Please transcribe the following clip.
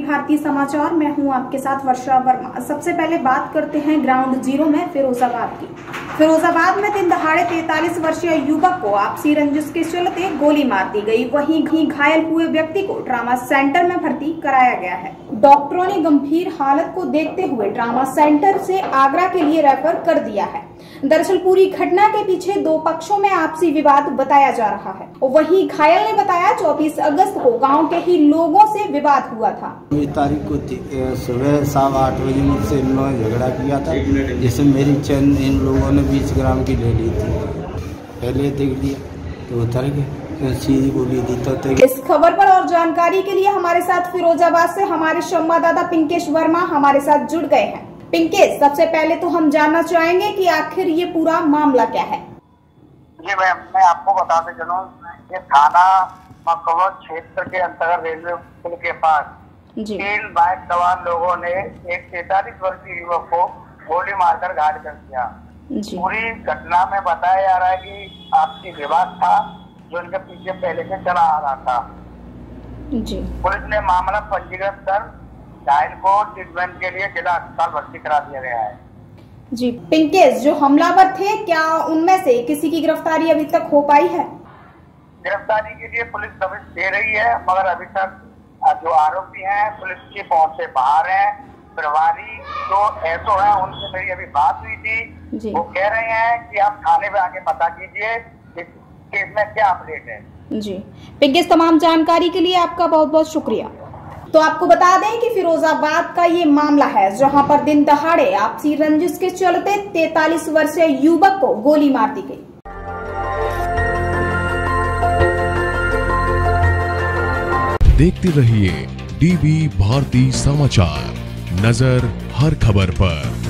भारती समाचार में हूं आपके साथ वर्षा वर्मा। सबसे पहले बात करते हैं ग्राउंड जीरो में फिरोजाबाद की। फिरोजाबाद में दिन दहाड़े 43 वर्षीय युवक को आपसी रंजिश के चलते गोली मार दी गई। वहीं घायल हुए व्यक्ति को ट्रामा सेंटर में भर्ती कराया गया है। डॉक्टरों ने गंभीर हालत को देखते हुए ट्रामा सेंटर से आगरा के लिए रेफर कर दिया है। दरअसल पूरी घटना के पीछे दो पक्षों में आपसी विवाद बताया जा रहा है। वहीं घायल ने बताया 24 अगस्त को गांव के ही लोगों से विवाद हुआ था। 20 तारीख को सुबह 8:15 बजे मुझसे इन लोगों ने झगड़ा किया था, जिसमें मेरी चैन इन लोगों ने 20 ग्राम की ले ली थी। पहले देख लिया तो उतर गए, सीधी गोली दी तो इस खबर पर और जानकारी के लिए हमारे साथ फिरोजाबाद से हमारे संवाददाता पिंकेश वर्मा हमारे साथ जुड़ गए हैं। पिंकेश, सबसे पहले तो हम जानना चाहेंगे कि आखिर ये पूरा मामला क्या है। जी मैं आपको बताते चलूं, ये थाना मकबूल क्षेत्र के अंतर्गत रेलवे पुल के पास 3 बाइक सवार लोगों ने एक 43 वर्षीय युवक को गोली मारकर घायल कर दिया। पूरी घटना में बताया जा रहा है कि आपसी विवाद था जो इनके पीछे पहले से चला आ रहा था। पुलिस ने मामला पंजीकृत कर घायल को ट्रीटमेंट के लिए जिला अस्पताल भर्ती करा दिया गया है। जी पिंकेश, जो हमलावर थे क्या उनमें से किसी की गिरफ्तारी अभी तक हो पाई है? गिरफ्तारी के लिए पुलिस दबिश दे रही है, मगर अभी तक जो आरोपी हैं पुलिस की पहुंच से बाहर हैं। प्रभारी जो एसओ है उनसे मेरी अभी बात हुई थी, वो कह रहे हैं कि आप थाने में आके पता कीजिए इस केस में क्या अपडेट है। जी पिंकेश, तमाम जानकारी के लिए आपका बहुत बहुत शुक्रिया। तो आपको बता दें कि फिरोजाबाद का ये मामला है जहां पर दिन दहाड़े आपसी रंजिश के चलते 43 वर्षीय युवक को गोली मार दी गई। देखते रहिए डीवी भारती समाचार, नजर हर खबर पर।